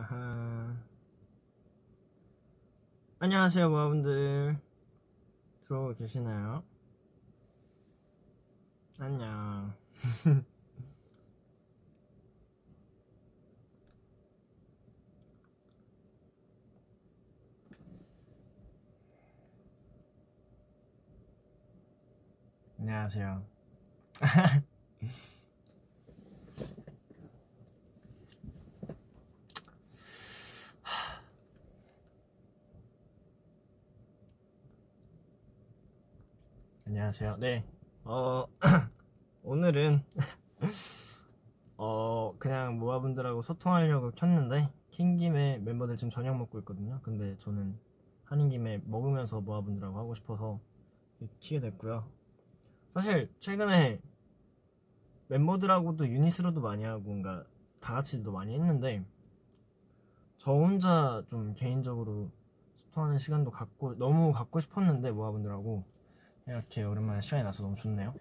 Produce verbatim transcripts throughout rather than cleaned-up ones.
아하. 안녕하세요 모아분들, 들어오고 계시나요? 안녕. 안녕하세요. 안녕하세요. 네. 어 오늘은 어 그냥 모아분들하고 소통하려고 켰는데 킨 김에 멤버들 지금 저녁 먹고 있거든요. 근데 저는 하는 김에 먹으면서 모아분들하고 하고 싶어서 키게 됐고요. 사실 최근에 멤버들하고도 유닛으로도 많이 하고 뭔가 다 같이도 많이 했는데 저 혼자 좀 개인적으로 소통하는 시간도 갖고 너무 갖고 싶었는데 모아분들하고 이렇게 오랜만에 시간이 나서 너무 좋네요.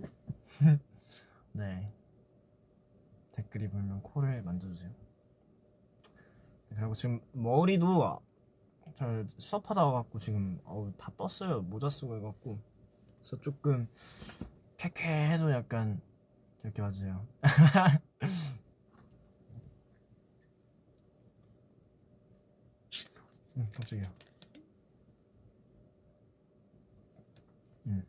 네, 댓글이 불면 코를 만져주세요. 그리고 지금 머리도 저 수업하다 와갖고 지금 어우, 다 떴어요. 모자 쓰고 해갖고. 그래서 조금 쾌쾌해도 약간 이렇게 봐주세요. 응, 깜짝이야. 응.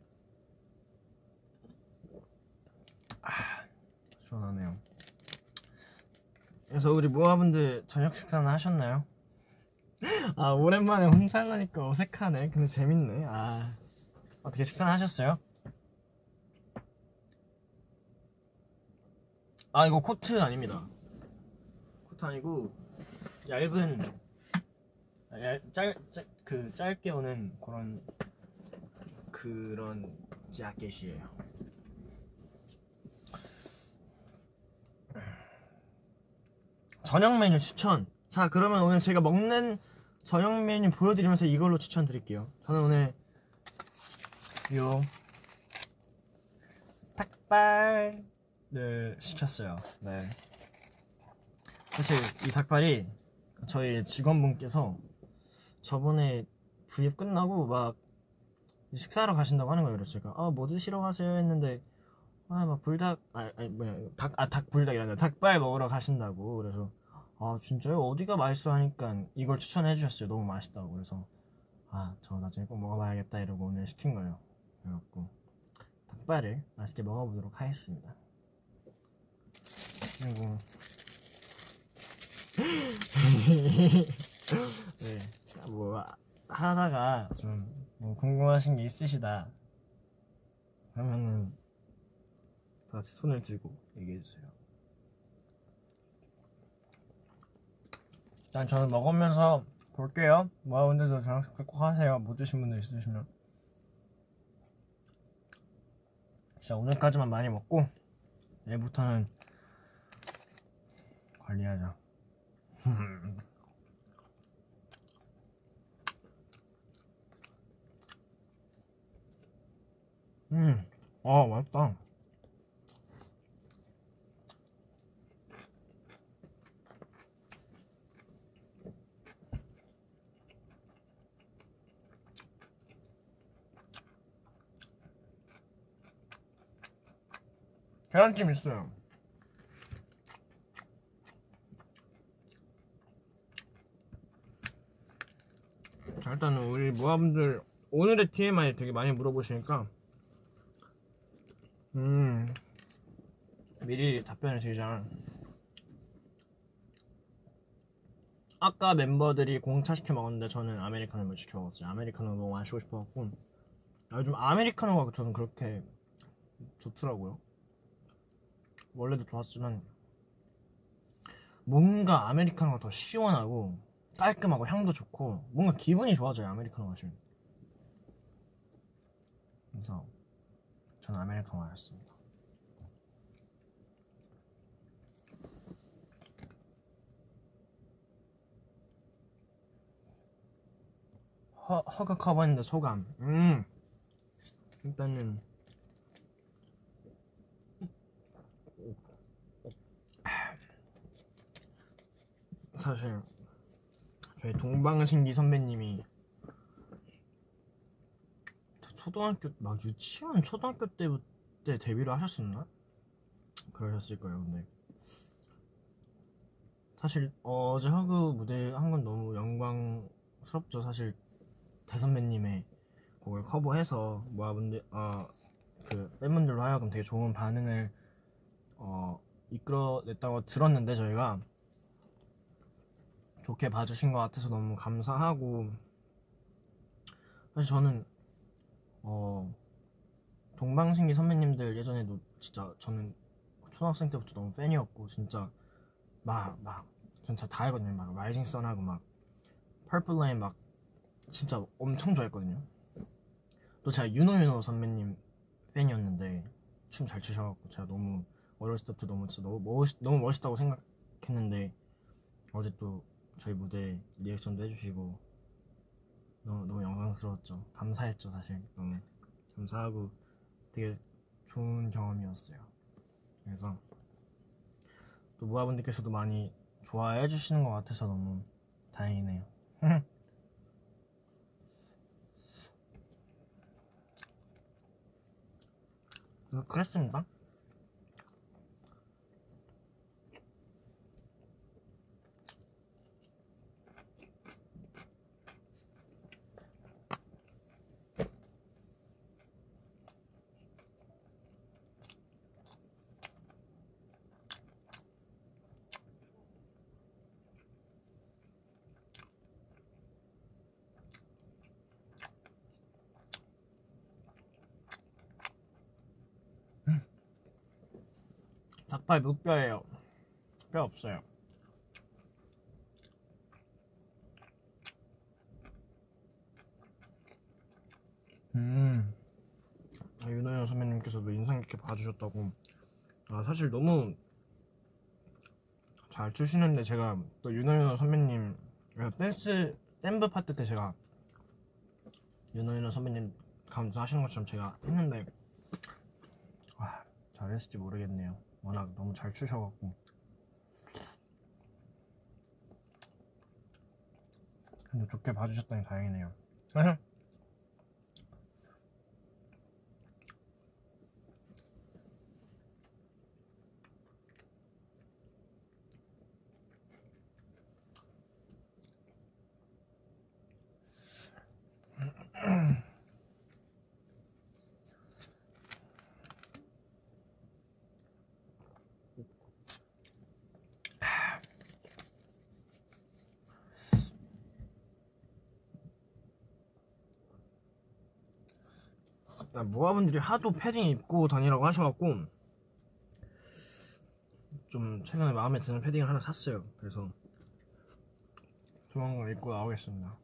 아, 시원하네요. 그래서 우리 모아분들 저녁 식사는 하셨나요? 아, 오랜만에 혼자하니까 어색하네. 근데 재밌네. 아, 어떻게 식사는 하셨어요? 아, 이거 코트 아닙니다. 코트 아니고 얇은 얇, 짧, 짧, 그 짧게 오는 그런 그런 자켓이에요. 저녁 메뉴 추천. 자, 그러면 오늘 제가 먹는 저녁 메뉴 보여드리면서 이걸로 추천드릴게요. 저는 오늘 요 닭발을 시켰어요. 네. 사실 이 닭발이 저희 직원분께서 저번에 브이앱 끝나고 막 식사하러 가신다고 하는 거예요. 그래서 제가 아, 뭐 드시러 가세요 했는데 아, 막 불닭 아, 아니 뭐냐 닭, 아, 닭불닭이란다. 닭발 먹으러 가신다고. 그래서 아, 진짜요? 어디가 맛있어 하니까 이걸 추천해 주셨어요. 너무 맛있다고. 그래서 아, 저 나중에 꼭 먹어봐야겠다 이러고 오늘 시킨 거예요. 그래갖고 닭발을 맛있게 먹어보도록 하겠습니다. 그리고 네, 뭐 하다가 좀 뭐 궁금하신 게 있으시다 그러면은 다 같이 손을 들고 얘기해주세요. 일단 저는 먹으면서 볼게요. 모아분들도 저녁 식사 꼭 하세요. 못 드신 분들 있으시면. 진짜 오늘까지만 많이 먹고 내일부터는 관리하자. 음, 아, 맛있다. 계란찜 있어요. 자, 일단은 우리 모아분들 오늘의 티엠아이 되게 많이 물어보시니까 음 미리 답변을 드리자면, 아까 멤버들이 공차 시켜 먹었는데 저는 아메리카노를 시켜 먹었어요. 아메리카노 너무 마시고 싶어갖고. 아, 요즘 아메리카노가 저는 그렇게 좋더라고요. 원래도 좋았지만 뭔가 아메리카노가 더 시원하고 깔끔하고 향도 좋고 뭔가 기분이 좋아져요, 아메리카노 마시면. 그래서 저는 아메리카노 마셨습니다. 허, 허걱허벅했는데 소감. 음 일단은 사실 저희 동방신기 선배님이 초등학교 막 유치원 초등학교 때부터 데뷔를 하셨었나? 그러셨을 거예요. 근데 사실 어제 허그 무대 한 건 너무 영광스럽죠. 사실 대선배님의 곡을 커버해서 모아분들 어그 팬분들로 하여금 되게 좋은 반응을 어 이끌어냈다고 들었는데 저희가 좋게 봐주신 것 같아서 너무 감사하고, 사실 저는 어 동방신기 선배님들 예전에도 진짜 저는 초등학생 때부터 너무 팬이었고 진짜 막 막 진짜 다 알거든요. 막 라이징 선하고 막 퍼플 레인 막 진짜 엄청 좋아했거든요. 또 제가 윤호윤호 선배님 팬이었는데 춤 잘 추셔갖고 제가 너무 어렸을 때부터 너무 진짜 너무 멋있 너무 멋있다고 생각했는데 어제 또 저희 무대 리액션도 해주시고 너무 너무 영광스러웠죠. 감사했죠. 사실 너무 감사하고 되게 좋은 경험이었어요. 그래서 또 모아분들께서도 많이 좋아해 주시는 것 같아서 너무 다행이네요. 그랬습니다. 닭발 무뼈예요. 뼈 없어요. 음, 아, 윤호연 선배님께서도 인상 깊게 봐주셨다고. 아, 사실 너무 잘 추시는데 제가 또 윤호연 선배님 댄스 댄브 파트 때 제가 윤호연 선배님 감사하시는 것처럼 제가 했는데 아, 잘했을지 모르겠네요. 워낙 너무 잘 추셔갖고. 근데 좋게 봐주셨다니 다행이네요. 모아분들이 하도 패딩 입고 다니라고 하셔갖고 좀 최근에 마음에 드는 패딩을 하나 샀어요. 그래서 조만간 입고 나오겠습니다.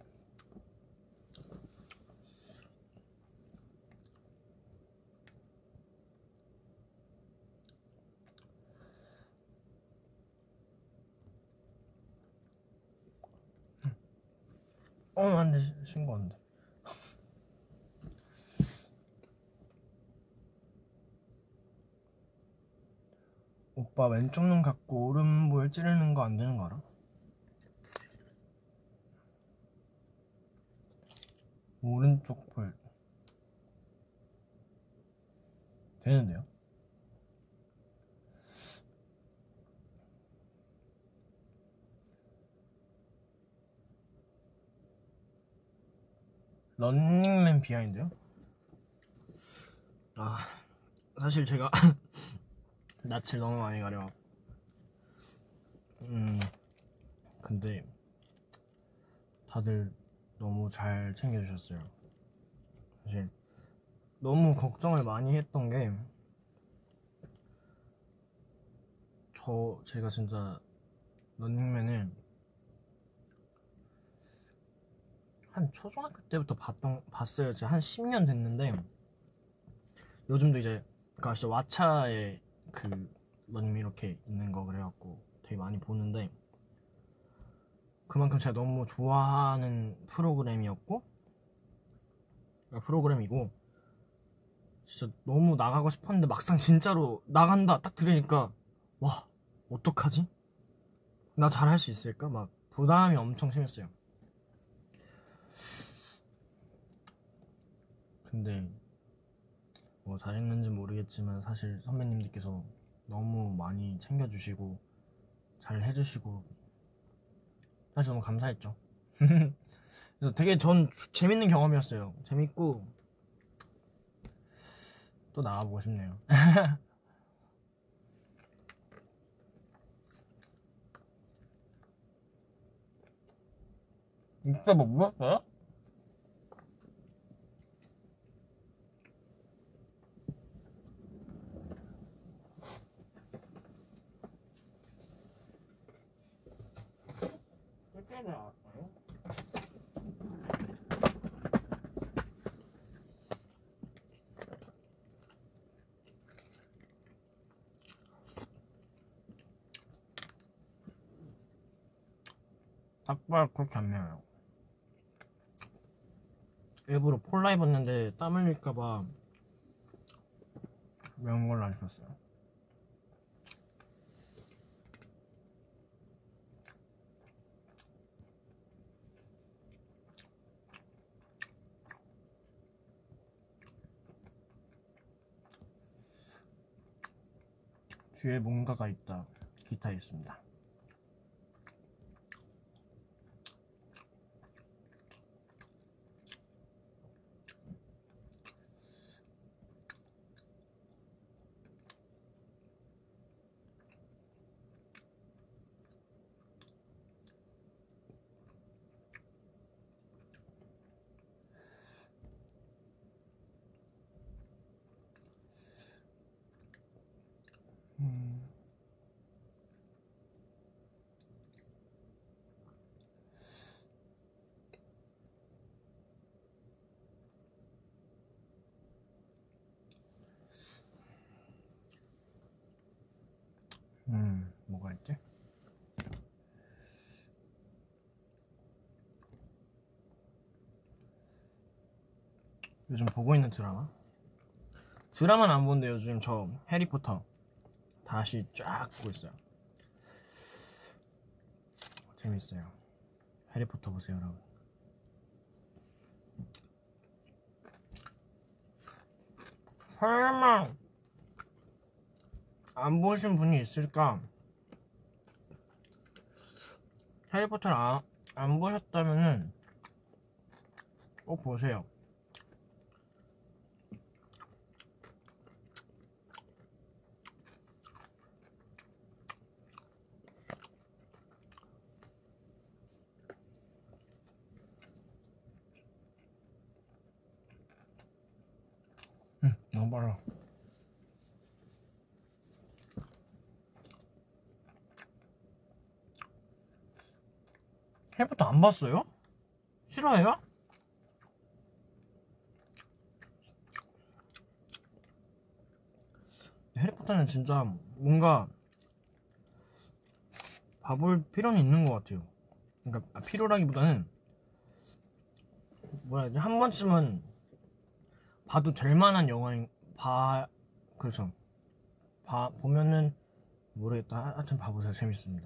어, 안돼, 신고 안돼. 오빠 왼쪽 눈 감고 오른볼 찌르는 거 안 되는 거 알아? 오른쪽 볼 되는데요? 런닝맨 비하인드요? 아, 사실 제가 낯을 너무 많이 가려. 음, 근데 다들 너무 잘 챙겨주셨어요. 사실 너무 걱정을 많이 했던 게 저 제가 진짜 런닝맨을 한 초등학교 때부터 봤던 봤어요. 제가 한 십 년 됐는데 요즘도 이제 그 아시죠? 왓챠에 그 런닝맨 이렇게 있는 거 그래갖고 되게 많이 보는데 그만큼 제가 너무 좋아하는 프로그램이었고 프로그램이고 진짜 너무 나가고 싶었는데 막상 진짜로 나간다 딱 들으니까 와 어떡하지? 나 잘할 수 있을까? 막 부담이 엄청 심했어요. 근데 뭐 잘했는지 모르겠지만 사실 선배님들께서 너무 많이 챙겨주시고 잘 해주시고 사실 너무 감사했죠. 그래서 되게 전 재밌는 경험이었어요. 재밌고 또 나와보고 싶네요. 진짜 뭐 물었어요? 실제로 나왔어요? 닭발 그렇게 안 매워요. 일부러 폴라 입었는데 땀 흘릴까봐 매운 걸로 안 시켰어요. 뒤에 뭔가가 있다. 기타에 있습니다. 음. 음, 뭐가 있지? 요즘 보고 있는 드라마? 드라마는 안 보는데 요즘 저 해리포터 다시 쫙 보고 있어요. 재밌어요. 해리포터 보세요, 여러분. 설마 안 보신 분이 있을까? 해리포터를 아, 안 보셨다면은 꼭 보세요. 음, 너무 빨라. 해리포터 안 봤어요? 싫어해요? 해리포터는 진짜 뭔가 봐볼 필요는 있는 것 같아요. 그러니까 아, 필요라기보다는 뭐라 해야 되지? 한 번쯤은 봐도 될 만한 영화인 봐 그래서 봐 보면은 모르겠다. 하여튼 봐보세요. 재밌습니다.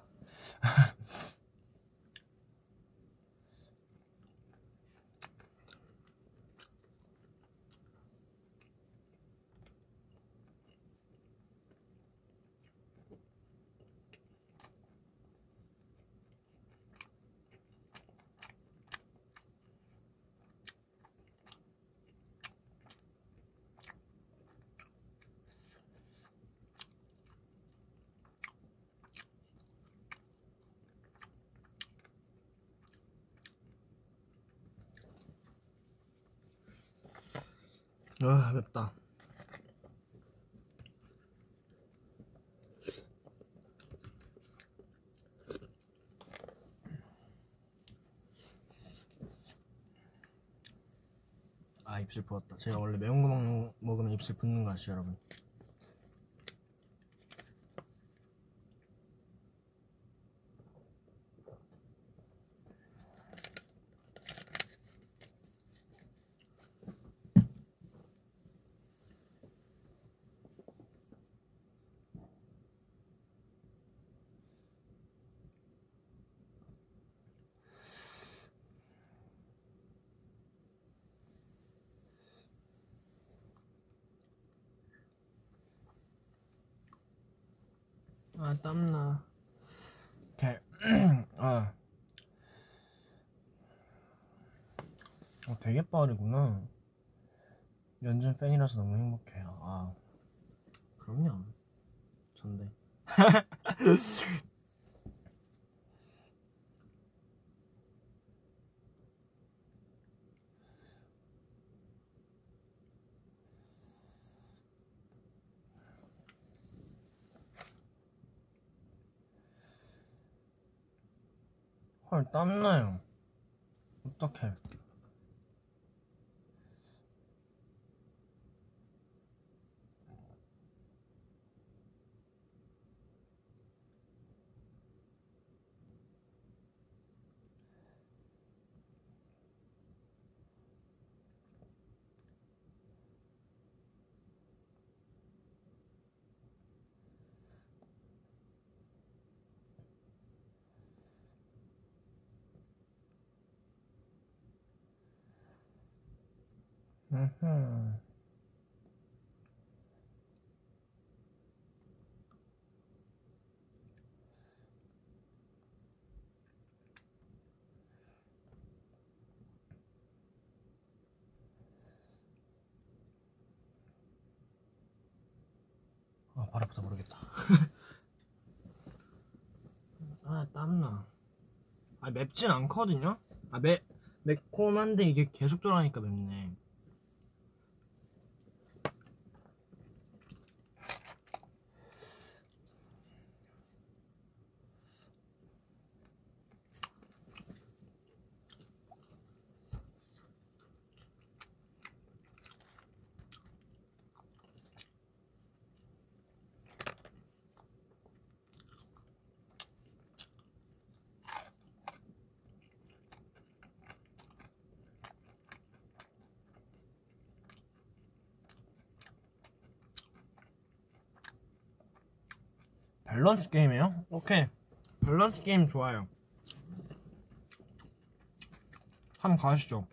아 맵다. 아 입술 부었다. 제가 원래 매운 거 먹는, 먹으면 입술 붓는 거 아시죠 여러분? 아 땀나. 오케이. 아. 어, 되게 빠르구나. 연준 팬이라서 너무 행복해요. 아, 그럼요. 전데. 헐, 땀나요. 어떡해. 음흠. 아, 발 아프다 모르겠다. 아, 땀나. 아, 맵진 않거든요? 아, 매, 매콤한데 이게 계속 들어가니까 맵네. 밸런스 게임이에요? 오케이. 밸런스 게임 좋아요. 한번 가시죠.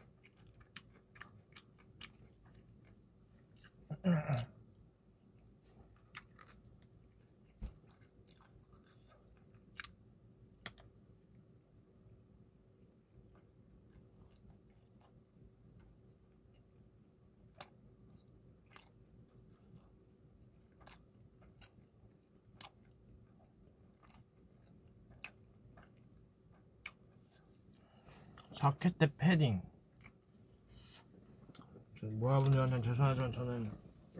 자켓 대 패딩. 모아분들한테는 죄송하지만 저는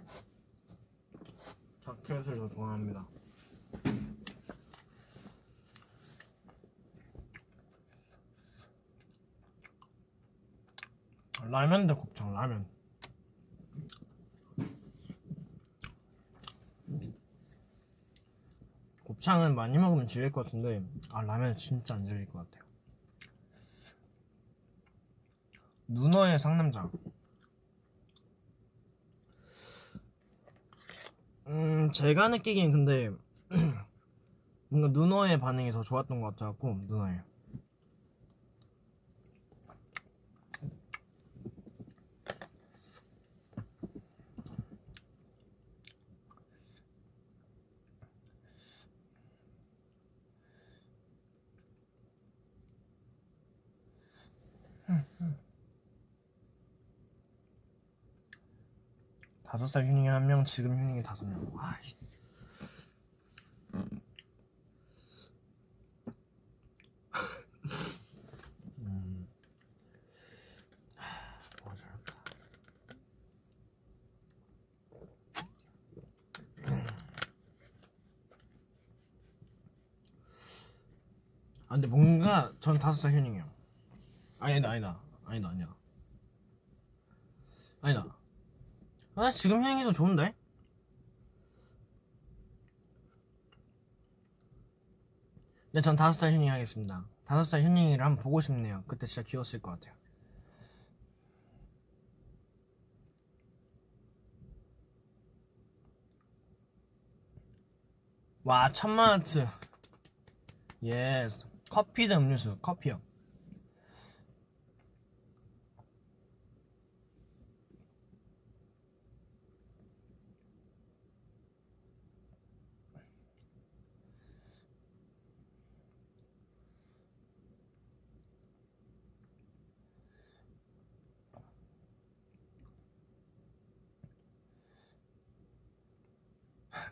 자켓을 더 좋아합니다. 라면 대 곱창. 라면. 곱창은 많이 먹으면 질릴 것 같은데 아 라면 진짜 안 질릴 것 같아요. 누너의 상남자. 음 제가 느끼기엔 근데 뭔가 누너의 반응이 더 좋았던 것 같아갖고 누너의. 다섯 살 휴닝이 한 명, 지금 휴닝이 다섯 명. 아이씨. 음. 뭐 잘할까. 아 근데 뭔가 전 다섯 살 휴닝이요. 아니다 아니다 아니다 아니야. 아니다. 아 지금 휴닝이 더 좋은데? 네, 전 다섯 살 휴닝 하겠습니다. 다섯 살 휴닝이를 한번 보고 싶네요. 그때 진짜 귀여웠을 것 같아요. 와, 천만 원트. 예스. 커피 대 음료수. 커피요.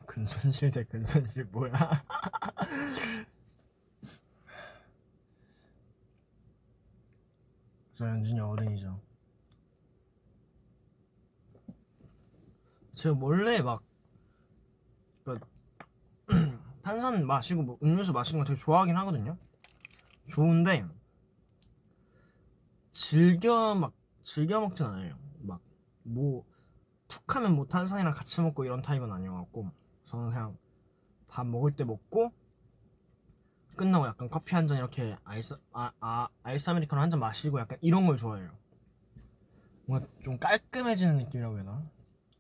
근손실 대 근손실 뭐야? 저 연준이 어른이죠. 제가 원래 막 그, 탄산 마시고 뭐 음료수 마시는 거 되게 좋아하긴 하거든요. 좋은데 즐겨 막 즐겨 먹진 않아요. 막 뭐 툭하면 뭐 탄산이랑 같이 먹고 이런 타입은 아니어갖고 저는 그냥 밥 먹을 때 먹고 끝나고 약간 커피 한 잔 이렇게 아이스 아, 아 아이스 아메리카노 한 잔 마시고 약간 이런 걸 좋아해요. 뭔가 좀 깔끔해지는 느낌이라고 해야 되나?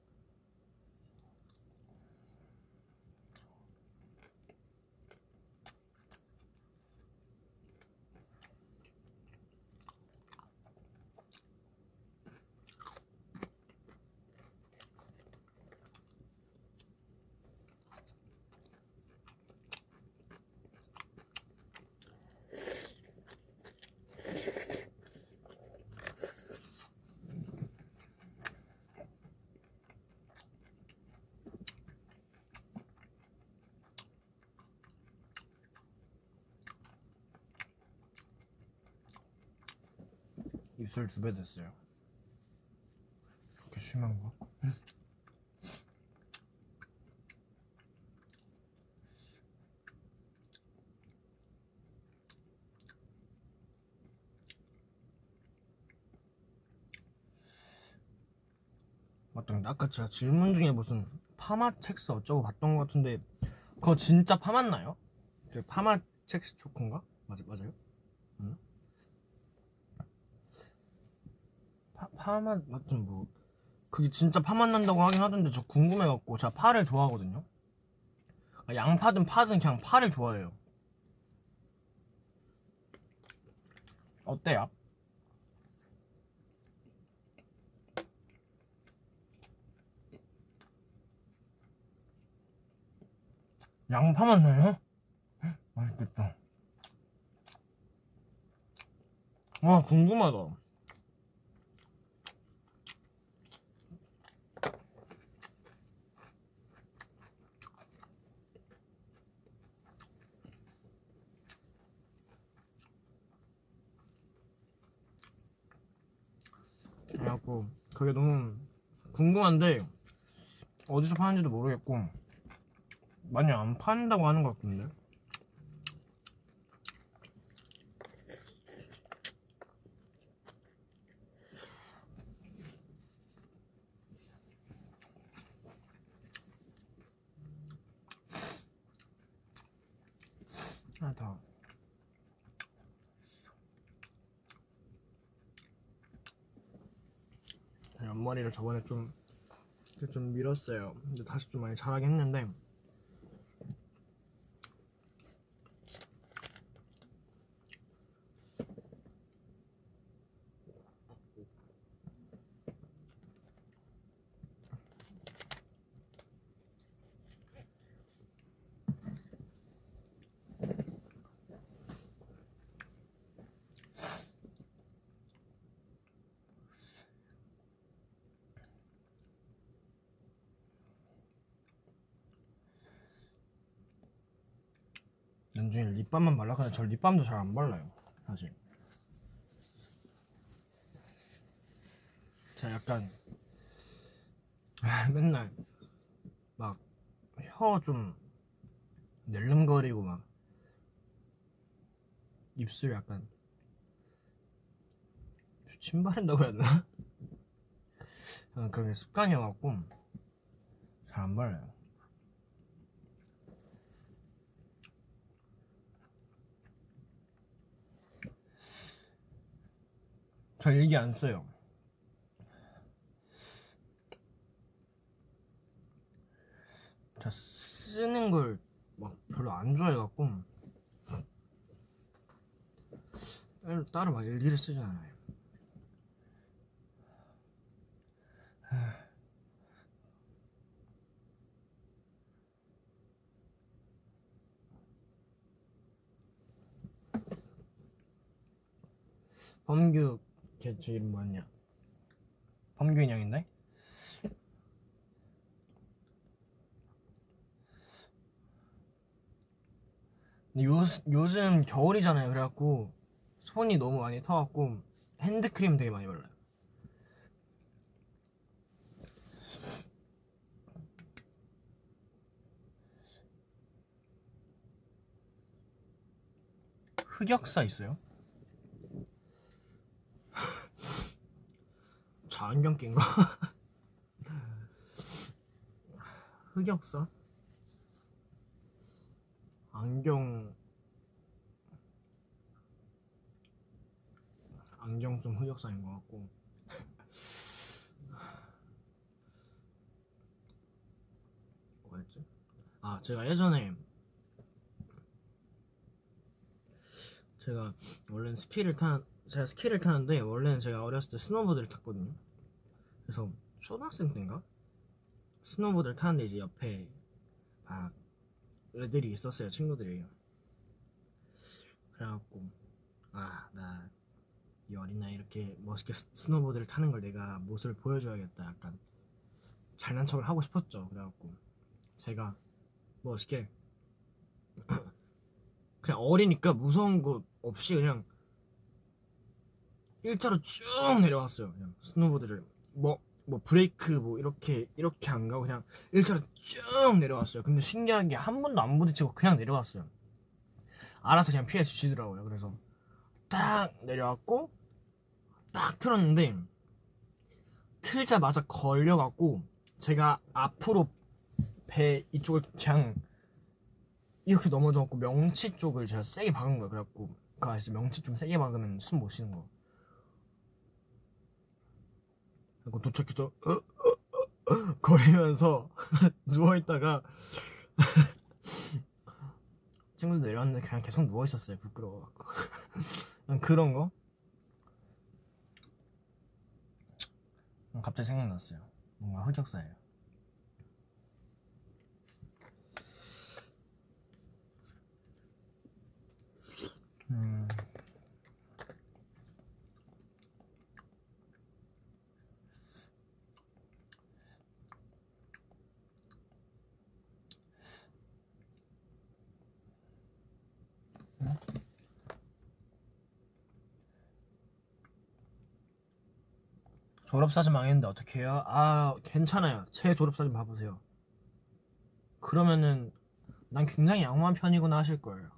입술 두 배 됐어요. 그렇게 심한 거? 맞다. 아까 제가 질문 중에 무슨 파마 첵스 어쩌고 봤던 것 같은데 그거 진짜 파맞나요? 그 파마 첵스 초코인가? 맞아, 맞아요? 응? 파, 파마 맞든 뭐 그게 진짜 파맛 난다고 하긴 하던데 저 궁금해갖고 제가 파를 좋아하거든요. 양파든 파든 그냥 파를 좋아해요. 어때요? 양파 맛 나요? 맛있겠다. 와, 궁금하다. 그래갖고 그게 너무 궁금한데 어디서 파는지도 모르겠고 많이 안 판다고 하는 것 같던데. 하나 더. 옆머리를 저번에 좀, 좀 밀었어요. 근데 다시 좀 많이 자라긴 했는데 연준이 립밤만 발라. 근데 저 립밤도 잘 안 발라요 사실. 제가 약간 맨날 막 혀 좀 낼름거리고 막 입술 약간 침 바른다고 해야 되나? 약간 그게 습관이어갖고 잘 안 발라요. 저 일기 안 써요. 저 쓰는 걸 막 별로 안 좋아해갖고 따로, 따로 막 일기를 쓰지 않아요. 범규 걔 저 이름 뭐였냐? 범규 인형인데? 근데 요, 요즘 겨울이잖아요. 그래갖고 손이 너무 많이 터갖고 핸드크림 되게 많이 발라요. 흑역사 있어요? 저 안경 낀 거? 흑역사? 안경 안경 좀 흑역사인 것 같고. 뭐였지? 아, 제가 예전에 제가 원래는 스키를 타 제가 스키를 타는데 원래는 제가 어렸을 때 스노보드를 탔거든요. 그래서 초등학생 때인가 스노보드를 타는데 이제 옆에 막 애들이 있었어요. 친구들이. 그래갖고 아, 나 이 어린 나이 이렇게 멋있게 스- 스노보드를 타는 걸 내가 모습을 보여줘야겠다. 약간 잘난 척을 하고 싶었죠. 그래갖고 제가 멋있게 그냥 어리니까 무서운 거 없이 그냥 일자로 쭉 내려왔어요. 그냥 스노보드를 뭐, 뭐 브레이크 뭐 이렇게 이렇게 안 가고 그냥 일자로 쭉 내려왔어요. 근데 신기한 게 한 번도 안 부딪히고 그냥 내려왔어요. 알아서 그냥 피해 주시더라고요. 그래서 딱 내려왔고 딱 틀었는데 틀자마자 걸려갖고 제가 앞으로 배 이쪽을 그냥 이렇게 넘어져갖고 명치 쪽을 제가 세게 박은 거예요. 그래갖고 그 아시죠? 명치 좀 세게 박으면 숨 못 쉬는 거. 그리고 도착해서 어? 거리면서 누워있다가 친구들 내려왔는데 그냥 계속 누워있었어요. 부끄러워갖고. 그냥 그런 거 갑자기 생각났어요. 뭔가 흑역사예요. 음. 졸업사진 망했는데 어떻게 해요? 아, 괜찮아요. 제 졸업사진 봐보세요. 그러면은 난 굉장히 양호한 편이구나 하실 거예요.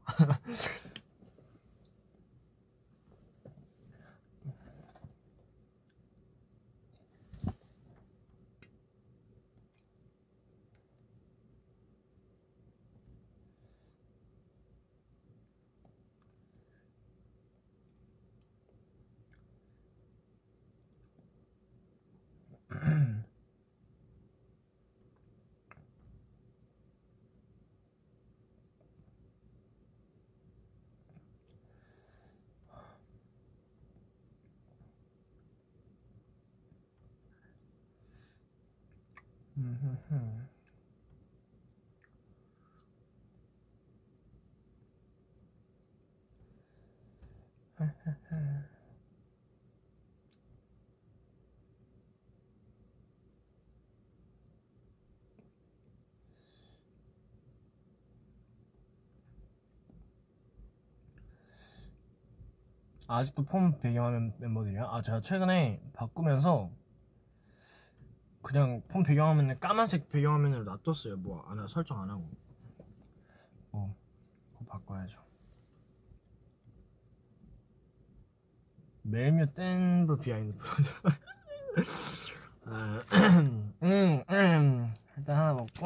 아직도 폰 배경화면 멤버들이야? 아, 제가 최근에 바꾸면서 그냥 폰 배경화면을 까만색 배경화면으로 놔뒀어요. 뭐 안, 설정 안 하고. 어, 그거 바꿔야죠. 메뉴 댄브 비하인드 프로죠. 아, 음, 음, 일단 하나 먹고.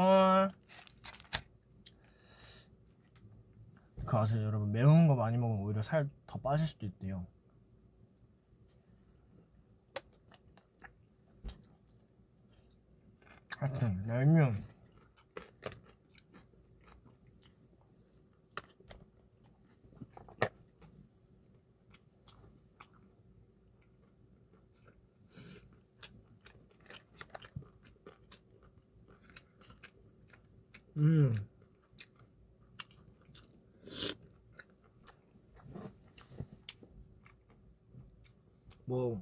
그거 아세요 여러분? 매운 거 많이 먹으면 오히려 살 더 빠질 수도 있대요. 하여튼 열면 음 뭐,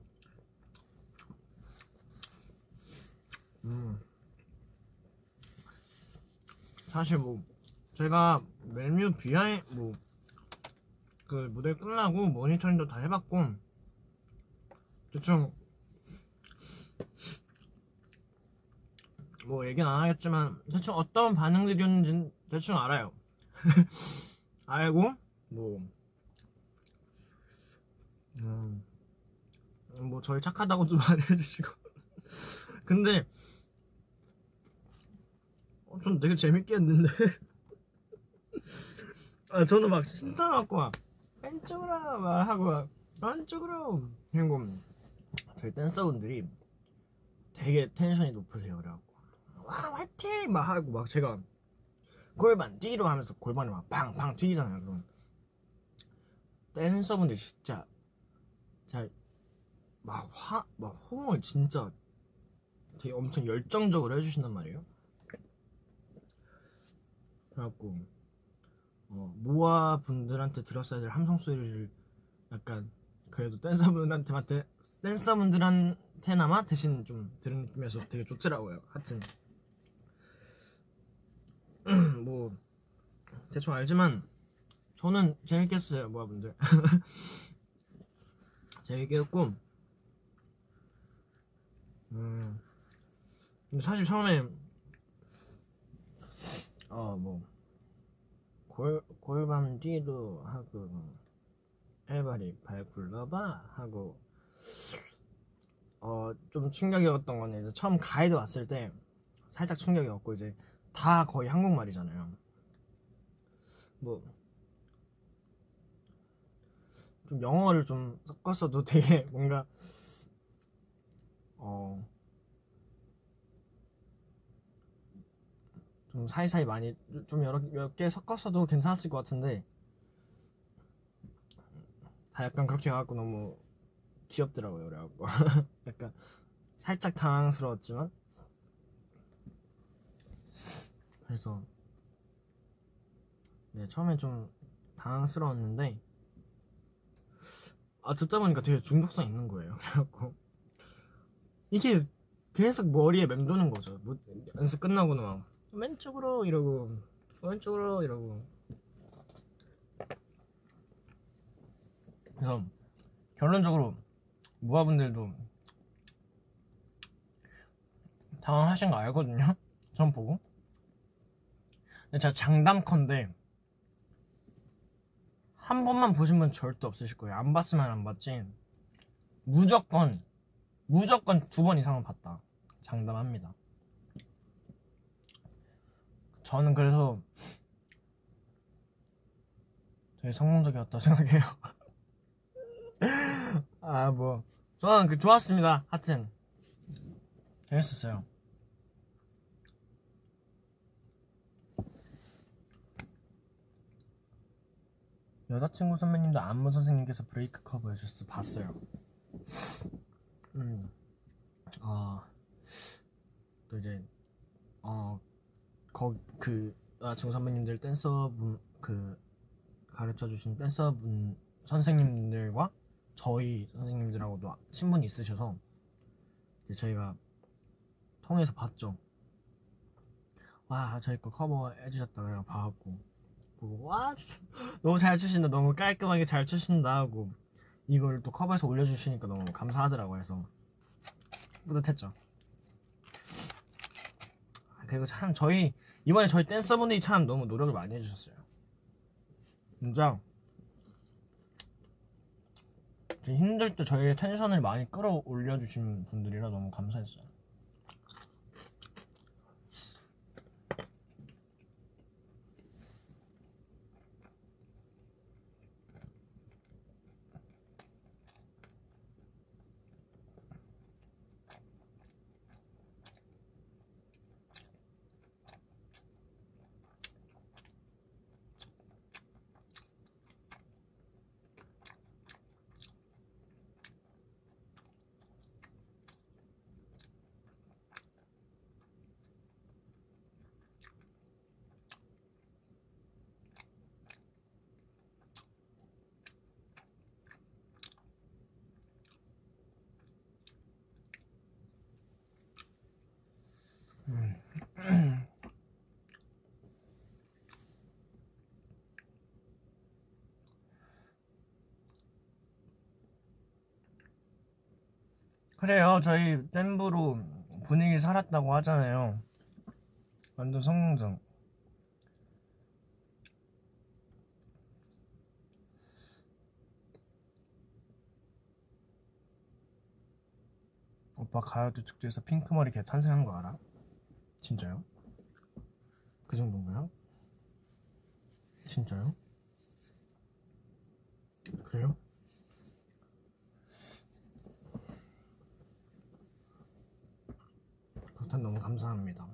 음, 사실 뭐, 제가 메뉴 비하인 뭐 그 무대 끝나고 모니터링도 다 해봤고 대충 뭐 얘기는 안 하겠지만 대충 어떤 반응들이었는지 대충 알아요. 알고 뭐 음, 뭐 저희 착하다고도 말해주시고 근데 어, 전 되게 재밌게 했는데 아 저는 막 신나갖고 막 왼쪽으로 막 하고 막 왼쪽으로 그리고 저희 댄서분들이 되게 텐션이 높으세요. 그래갖고 와 화이팅 막 하고 막 제가 골반 뒤로 하면서 골반이 막 팡팡 튀기잖아요. 그럼 댄서분들이 진짜 잘 막 화 막 호응을 진짜 되게 엄청 열정적으로 해주신단 말이에요. 그래갖고 어, 모아 분들한테 들었어야 될 함성 소리를 약간 그래도 댄서분들한테 댄서분들한테나마 대신 좀 들은 느낌이어서 되게 좋더라고요. 하여튼 뭐 대충 알지만 저는 재밌게 했어요. 모아 분들 재밌게 했고 음 근데 사실 처음에 어 뭐 골반 뒤로 하고 해바리 발 굴러봐 하고 어 좀 충격이었던 거는 이제 처음 가이드 왔을 때 살짝 충격이었고 이제 다 거의 한국말이잖아요. 뭐 좀 영어를 좀 섞었어도 되게 뭔가 어 좀 사이사이 많이 좀 여러 몇 개 섞었어도 괜찮았을 것 같은데 다 약간 그렇게 해갖고 너무 귀엽더라고요. 그래갖고 약간 살짝 당황스러웠지만 그래서 네 처음엔 좀 당황스러웠는데 아 듣다 보니까 되게 중독성 있는 거예요. 그래갖고 이게 계속 머리에 맴도는 거죠. 뭐, 연습 끝나고는 막 왼쪽으로 이러고 오른쪽으로 이러고 그래서 결론적으로 모아분들도 당황하신 거 알거든요. 전 보고 근데 제가 장담컨대 한 번만 보신 분 절대 없으실 거예요. 안 봤으면 안 봤지 무조건 무조건 두 번 이상은 봤다 장담합니다. 저는 그래서 되게 성공적이었다고 생각해요. 아 뭐 저는 그 좋았습니다. 하여튼 재밌었어요. 여자친구 선배님도 안무 선생님께서 브레이크 커버 해주셔서 봤어요. 음, 아, 또 이제 어, 거 그 여자친구 선배님들 댄서분 그 가르쳐 주신 댄서분 선생님들과 저희 선생님들하고도 친분이 있으셔서 이제 저희가 통해서 봤죠. 와 저희 거 커버 해주셨다 그래서 봐갖고 보고 와 진짜 너무 잘 추신다 너무 깔끔하게 잘 추신다 하고 이걸 또 커버해서 올려주시니까 너무 감사하더라고요. 그래서 뿌듯했죠. 그리고 참 저희 이번에 저희 댄서분들이 참 너무 노력을 많이 해주셨어요. 진짜 힘들 때 저희의 텐션을 많이 끌어올려주신 분들이라 너무 감사했어요. 그래요. 저희 댐브로 분위기 살았다고 하잖아요. 완전 성공적. 오빠 가요대 축제에서 핑크머리 개 탄생한 거 알아? 진짜요? 그 정도인가요? 진짜요? 그래요? 그렇다면 너무 감사합니다.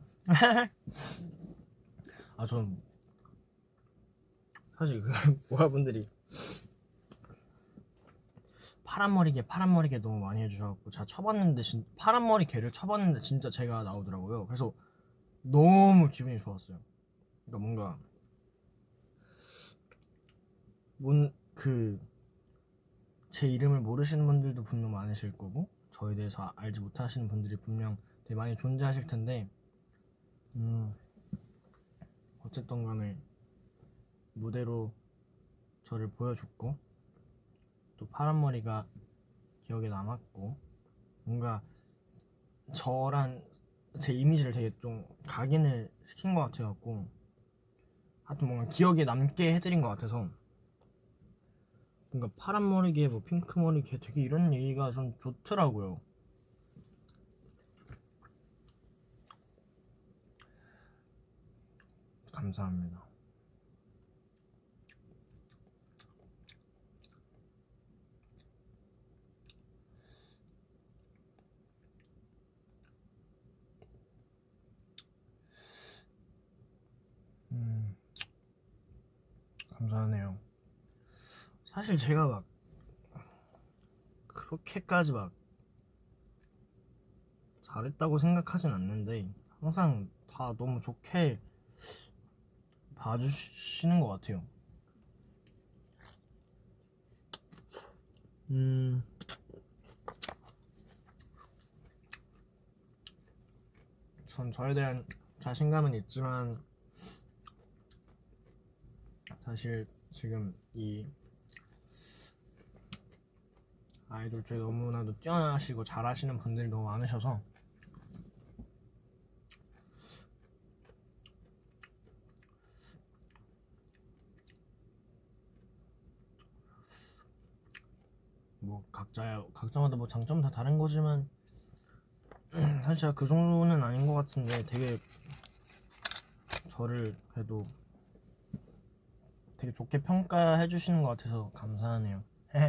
아, 전 사실 그 모아분들이 파란머리개 파란머리개 너무 많이 해주셔갖고 제가 쳐봤는데 진, 파란머리 개를 쳐봤는데 진짜 제가 나오더라고요. 그래서 너무 기분이 좋았어요. 그러니까 뭔가 뭔 그 제 이름을 모르시는 분들도 분명 많으실 거고 저에 대해서 알지 못하시는 분들이 분명 되게 많이 존재하실 텐데 음 어쨌든 간에 무대로 저를 보여줬고 또 파란머리가 기억에 남았고 뭔가 저란 제 이미지를 되게 좀 각인을 시킨 것 같아갖고 하여튼 뭔가 기억에 남게 해드린 것 같아서 뭔가 파란머리개 뭐 핑크머리개 되게 이런 얘기가 좀 좋더라고요. 감사합니다. 음, 감사하네요. 사실 제가 막 그렇게까지 막 잘했다고 생각하진 않는데 항상 다 너무 좋게 봐주시는 것 같아요. 음, 전 저에 대한 자신감은 있지만 사실 지금 이 아이돌 쪽에 너무나도 뛰어나시고 잘하시는 분들이 너무 많으셔서 뭐 각자 각자마다 뭐 장점 다 다른 거지만 사실 제가 그 정도는 아닌 것 같은데 되게 저를 그래도 되게 좋게 평가해 주시는 것 같아서 감사하네요.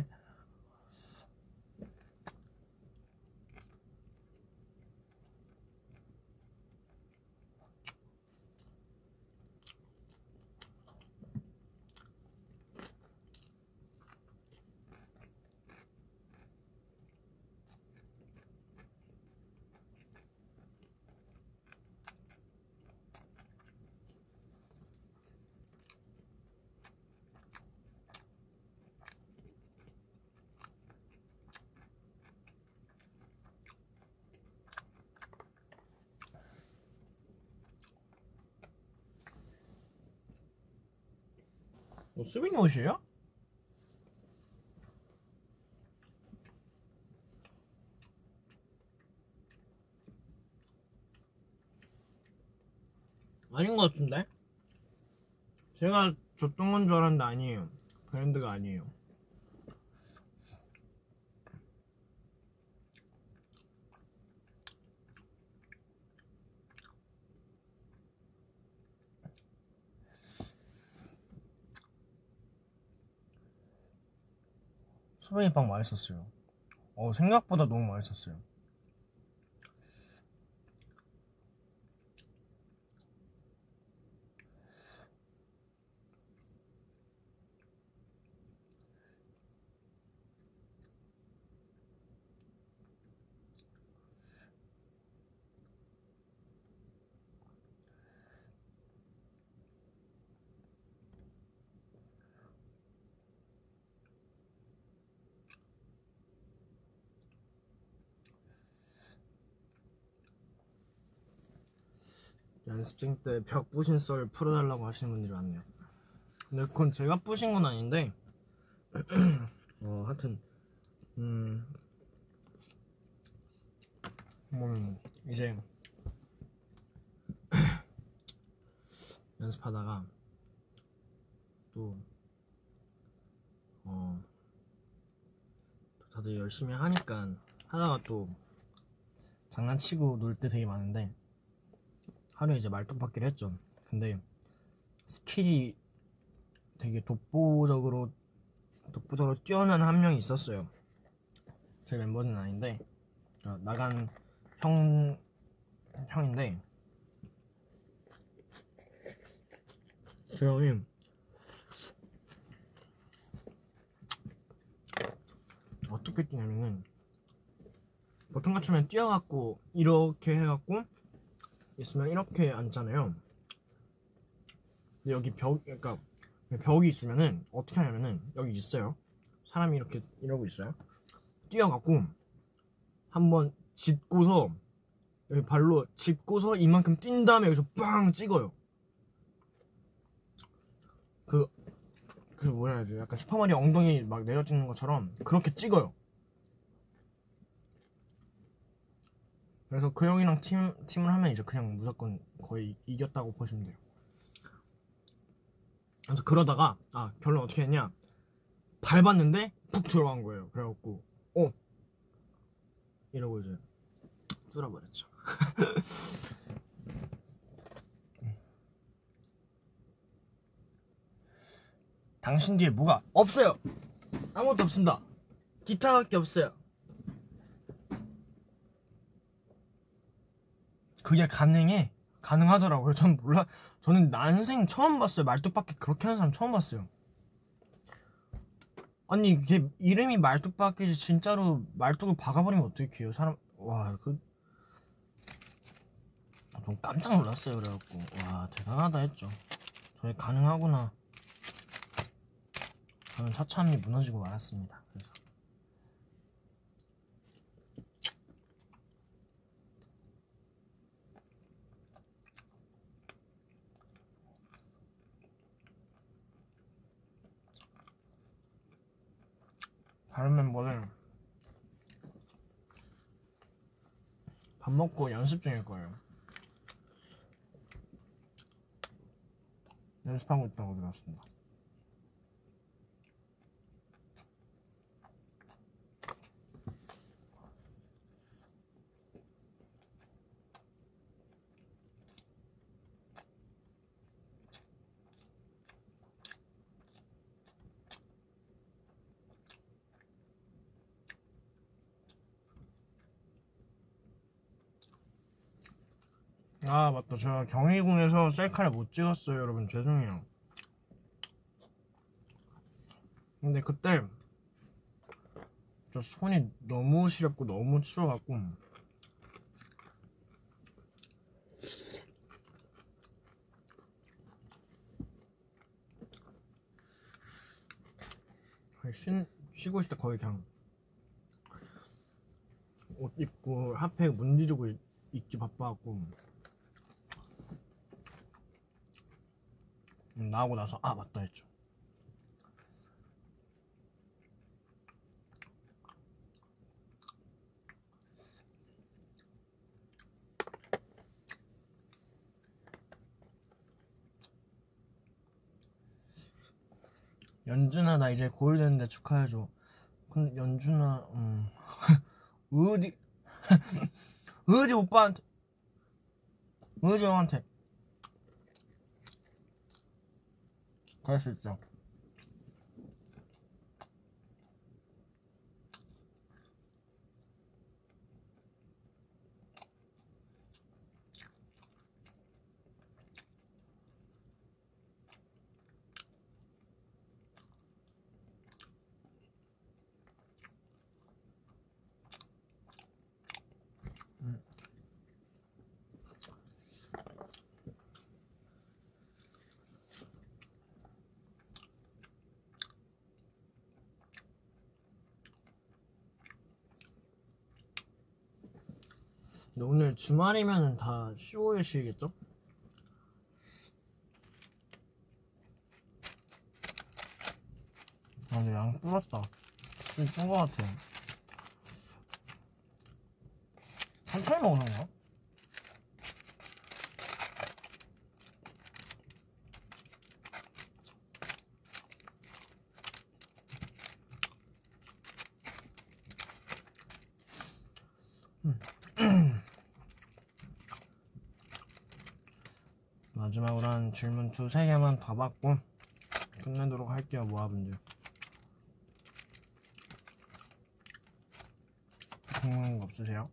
뭐 수빈이 옷이에요? 아닌 것 같은데? 제가 줬던 건 줄 알았는데 아니에요. 브랜드가 아니에요. 수빈이 빵 맛있었어요. 어, 생각보다 너무 맛있었어요. 연습생 때 벽 부신 썰 풀어달라고 하시는 분들이 많네요. 근데 그건 제가 부신 건 아닌데 어 하여튼 음 음, 이제 연습하다가 또 어, 다들 열심히 하니까 하다가 또 장난치고 놀 때 되게 많은데 하루에 이제 말뚝박기를 했죠. 근데 스킬이 되게 독보적으로 독보적으로 뛰어난 한 명이 있었어요. 제 멤버는 아닌데 나간 형 형인데 그 형이 어떻게 뛰냐면은 보통 같으면 뛰어갖고 이렇게 해갖고 있으면 이렇게 앉잖아요. 근데 여기 벽, 그러니까 벽이 있으면은 어떻게 하냐면은 여기 있어요. 사람이 이렇게 이러고 있어요. 뛰어갖고 한번 짚고서 여기 발로 짚고서 이만큼 뛴 다음에 여기서 빵 찍어요. 그, 그 뭐라 해야 되지? 약간 슈퍼마리오 엉덩이 막 내려 찍는 것처럼 그렇게 찍어요. 그래서 그 형이랑 팀, 팀을 하면 이제 그냥 무조건 거의 이겼다고 보시면 돼요. 그래서 그러다가 아 결론 어떻게 했냐, 밟았는데 푹 들어간 거예요. 그래갖고 어 이러고 이제 뚫어버렸죠. 당신 뒤에 뭐가 없어요. 아무것도 없습니다. 기타밖에 없어요. 그게 가능해. 가능하더라고요. 전 몰라. 저는 난생 처음 봤어요. 말뚝박기 그렇게 하는 사람 처음 봤어요. 아니 이게 이름이 말뚝박기지 진짜로 말뚝을 박아버리면 어떡해요 사람. 와 그 좀 깜짝 놀랐어요. 그래갖고 와 대단하다 했죠. 저게 가능하구나. 저는 처참히 무너지고 말았습니다. 그래서 다른 멤버는 밥 먹고 연습 중일 거예요. 연습하고 있다고 들었습니다. 아 맞다, 제가 경희궁에서 셀카를 못 찍었어요. 여러분 죄송해요. 근데 그때 저 손이 너무 시렵고 너무 추워갖고 쉬, 쉬고 있을 때 거의 그냥 옷 입고 핫팩 문지르고 있기 바빠갖고 나오고 나서 아 맞다 했죠. 연준아 나 이제 고일 됐는데 축하해줘. 근데 연준아 음 어디 어디 오빠한테 어디 형한테 그럴 수 있죠. 음. 근데 오늘 주말이면은 다 십오 일 쉬겠죠? 아 근데 양 불었다. 좀 푼 거 같아. 천천히 먹는 거야? 마지막으로 한 질문 두세 개만 더 받고 끝내도록 할게요. 모아분들 궁금한 거 없으세요?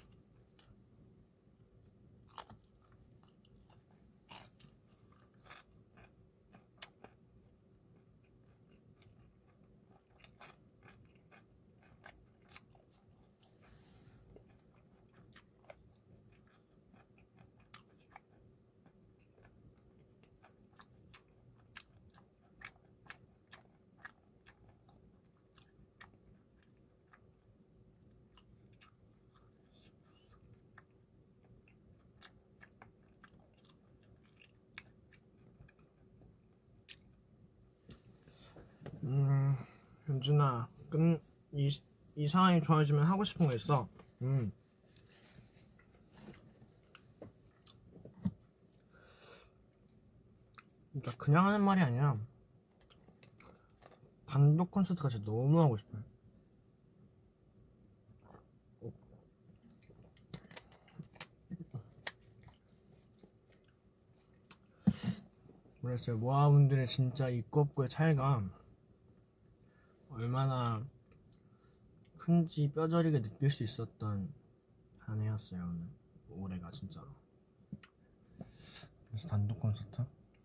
음, 현준아, 끈, 이, 이 상황이 좋아지면 하고 싶은 거 있어. 음. 그러니까 그냥 하는 말이 아니라 단독 콘서트가 진짜 너무 하고 싶어요. 모르겠어요. 모아분들의 진짜 있고 없고의 차이가 얼마나 큰지 뼈저리게 느낄 수 있었던 한 해였어요. 오늘 올해가 진짜로. 그래서 단독 콘서트?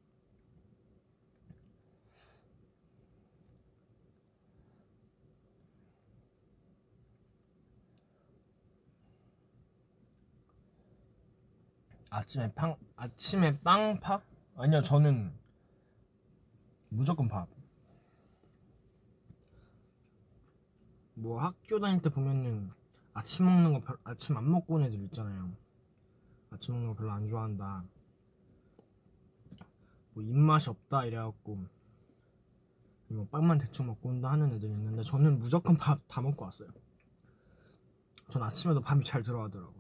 아침에 팡 아침에 빵파? 아니요, 저는 무조건 밥. 뭐 학교 다닐 때 보면은 아침 먹는 거 별, 아침 안 먹고 온 애들 있잖아요. 아침 먹는 거 별로 안 좋아한다, 뭐 입맛이 없다 이래갖고 뭐 빵만 대충 먹고 온다 하는 애들이 있는데, 저는 무조건 밥 다 먹고 왔어요. 전 아침에도 밤이 잘 들어가더라고요.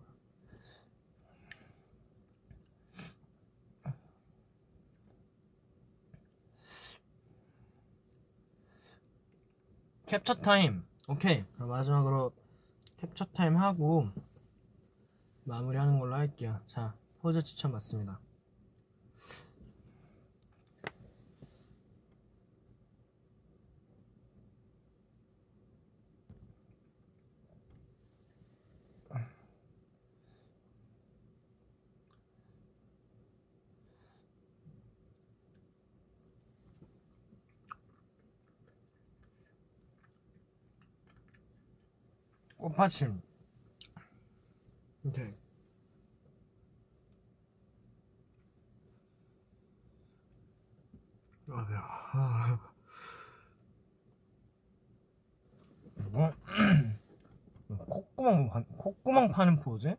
캡처 타임. 오케이, 그럼 마지막으로 캡처 타임 하고 마무리하는 걸로 할게요. 자, 포즈 추천 받습니다. 꽃받침. 오케이. 아, 배워. 아. 뭐? 콧구멍 파, 콧구멍 파는 포즈?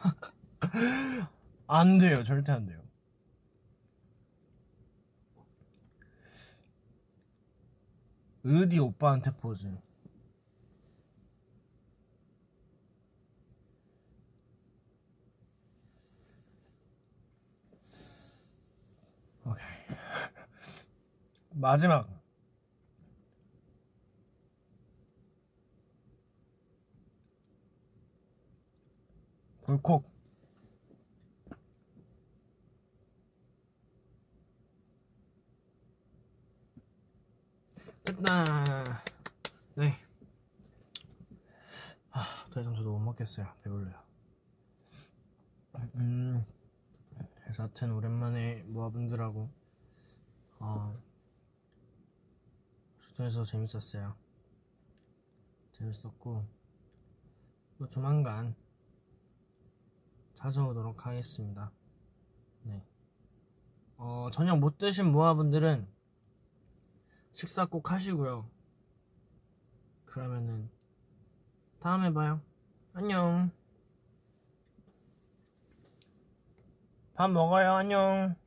안 돼요, 절대 안 돼요. 의디 오빠한테 포즈. 오케이. 마지막. 볼콕. 됐다. 네. 아, 더 이상 저도 못 먹겠어요. 배불러요. 음, 그래서 하여튼 오랜만에 모아분들하고 어, 소통해서 재밌었어요. 재밌었고 또 조만간 찾아오도록 하겠습니다. 네. 어, 저녁 못 드신 모아분들은 식사 꼭 하시고요. 그러면은 다음에 봐요. 안녕. 밥 먹어요. 안녕.